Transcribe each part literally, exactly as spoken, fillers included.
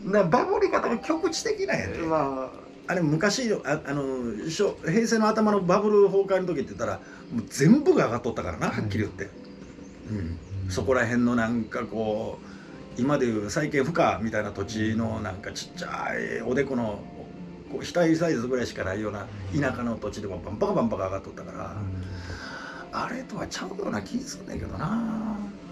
だバブり方が局地的なんやで、 まあれ昔ああのしょ平成の頭のバブル崩壊の時って言ったらもう全部が上がっとったからな、はっきり言って、はい、うん、そこら辺のなんかこう今でいう債権不可みたいな土地のなんかちっちゃいおでこのこう額サイズぐらいしかないような田舎の土地でもバンバカバンバカ上がっとったから、うん、あれとはちゃうような気すんねんけどな。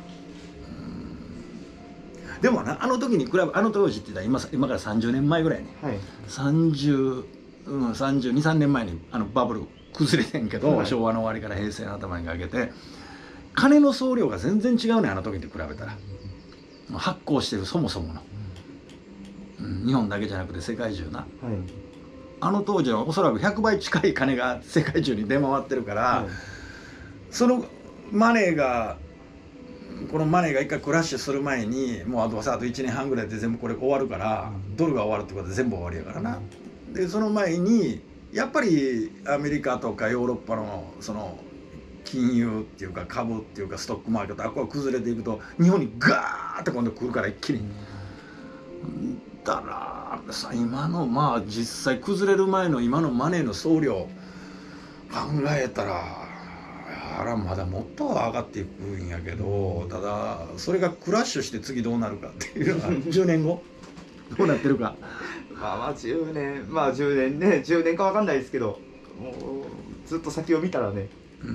でもな、あの時に比べ、あの当時って言ったら 今, 今からさんじゅうねんまえぐらいね、はい、さんじゅう、うん、さんじゅうに、さんねんまえにあのバブル崩れてんけど、はい、昭和の終わりから平成の頭にかけて金の総量が全然違うね、あの時に比べたら。発行してるそもそもの、うん、日本だけじゃなくて世界中な、はい、あの当時はおそらくひゃくばい近い金が世界中に出回ってるから、はい、そのマネーがこのマネーが一回クラッシュする前にもうあとさあといちねんはんぐらいで全部これ終わるから、うん、ドルが終わるってことで全部終わりやからな、うん、でその前にやっぱりアメリカとかヨーロッパのその金融っていうか株っていうかストックマーケットあこが崩れていくと日本にガーッて今度来るから一気に、うん、だからさ今のまあ実際崩れる前の今のマネーの総量考えたらあらまだもっと上がっていくんやけど、ただそれがクラッシュして次どうなるかっていうのはじゅうねんごどうなってるかまあまあじゅうねんまあじゅうねんねじゅうねんかわかんないですけどもうずっと先を見たらね、うん、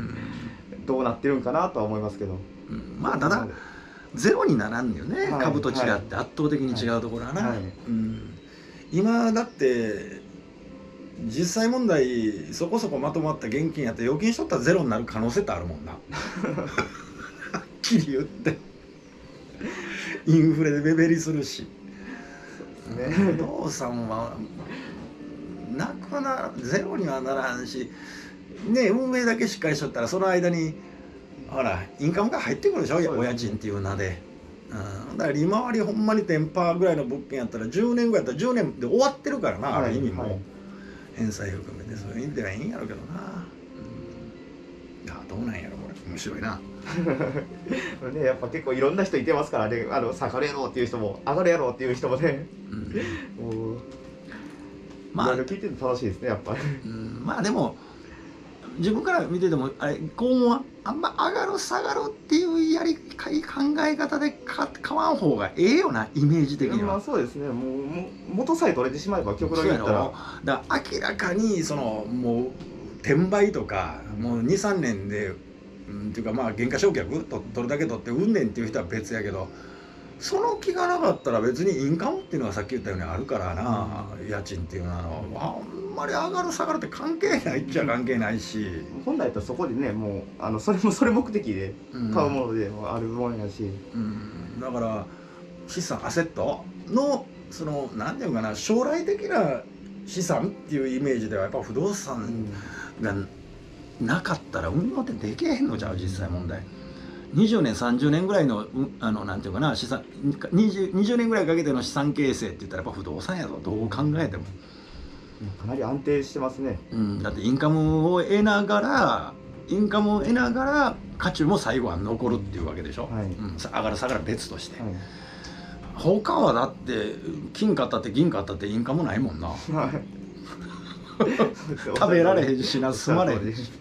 どうなってるんかなとは思いますけど、 うん、まあただゼロにならんよね、はい、株と違って圧倒的に違うところはな、はいはい、うん、今だって実際問題そこそこまとまった現金やって預金しとったらゼロになる可能性ってあるもんなはっきり言ってインフレで目減りするし、そうですね、不動産はなくなゼロにはならんしね、運営だけしっかりしとったらその間にほらインカムが入ってくるでしょ、お家賃っていう名で、うん、だから利回りほんまに じゅっパーセント ぐらいの物件やったらじゅうねんぐらいやったらじゅうねんで終わってるからな、はい、ある意味も、はい、返済含めてそういう意味ではいいんやろうけどな、うん、いやどうなんやろこれ面白いなね、やっぱ結構いろんな人いてますからね、あの下がるやろうっていう人も上がるやろうっていう人もね、うん、もうまあいろいろ聞いてて楽しいですねやっぱり、 うん、まあでも自分から見ててもあれこうはあんま上がる下がるっていうやり考え方で買わん方がええよなイメージ的には。 まあそうですね、もう元さえ取れてしまえば極論言ったらだから明らかにそのもう転売とかもうにさんねんで、うん、っていうかまあ減価償却と取るだけ取ってうんねんっていう人は別やけど、その気がなかったら別にインカムっていうのはさっき言ったようにあるからな、うん、家賃っていうのはあんまり上がる下がるって関係ないっちゃ関係ないし、 うん、本来だったらそこでねもうあのそれもそれ目的で買うものでもあるものやし、 うん、だから資産アセットのその何て言うかな将来的な資産っていうイメージではやっぱ不動産がなかったら運用ってできへんのちゃう実際問題。にじゅうねんさんじゅうねんぐらいのあのなんていうかな資産 20, 20年ぐらいかけての資産形成って言ったらやっぱ不動産やぞどう考えてもかなり安定してますね、 うん、だってインカムを得ながらインカムを得ながら価値も最後は残るっていうわけでしょ、はい、うん、上がる下がる別として、はい、他はだって金買ったって銀買ったってインカムないもんな、はい、食べられへんしな住まれへんし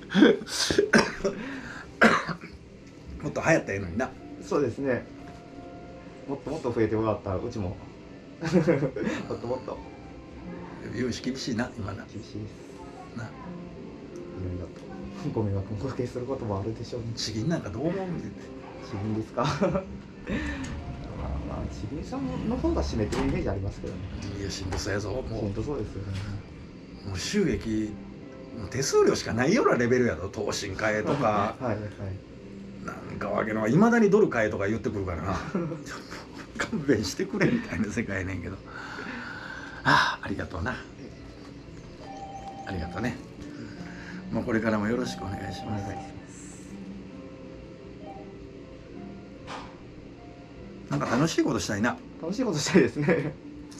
もっと流行ったらいいのにな。そうですね、 もっともっと増えてよかったうちももっともっと融資厳しいな今な。 厳しいですないろいろとご迷惑をおかけすることもあるでしょうね。 地銀なんかどう思うんで地銀ですかまあまあ地銀さんの方が占めてるイメージありますけどね。 いやしんどそうやぞもうしんどそうですよね。 もう収益手数料しかないようなレベルやろ投資に変えとかはい、はい、なんかわけのいまだにドル買えとか言ってくるからな勘弁してくれみたいな世界やねんけどああありがとうなありがとうね、もうこれからもよろしくお願いします、はい、なんか楽しいことしたいな。 楽しいことしたいですね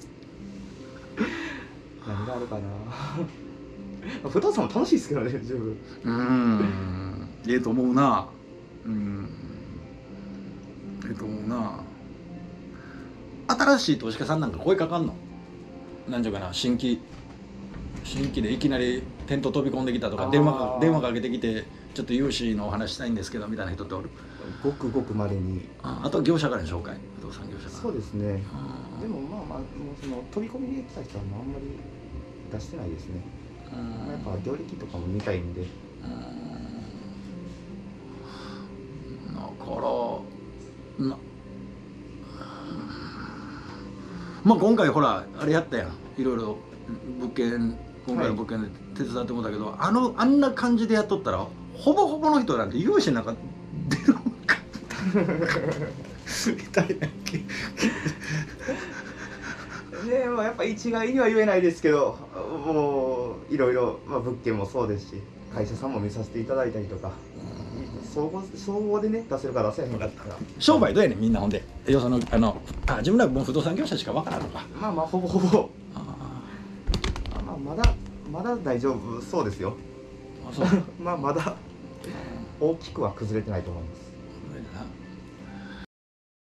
何があるかな不動産も楽しいですけどね十分。 うーんええと思うな。うんええと思うな。 新しい投資家さんなんか声かかんの？なんていうかな、新規新規でいきなりテント飛び込んできたとか、電話か電話かけてきてちょっと融資のお話したいんですけどみたいな人っておる？ ごくごくまれに。 ああとは業者からの紹介、不動産業者から。 そうですね。でもまあまあもうその飛び込みで来た人はあんまり出してないですね。やっぱ業歴とかも見たいんで。 だからな、まあ今回ほらあれやったやん、いろいろ物件、今回の物件で手伝ってもらったけど、はい、あのあんな感じでやっとったらほぼほぼの人なんて融資なんか出るのかみたいなね、まあ、やっぱ一概には言えないですけど、もういろいろ、まあ、物件もそうですし会社さんも見させていただいたりとか、総合総合でね出せるか出せへんかったら商売どうやねんみんな。ほんで要するにあのあ自分らもう不動産業者しか分からんのか。 まあまあほぼほぼあまあまだまだ大丈夫そうですよ。あそうまあまだ大きくは崩れてないと思います。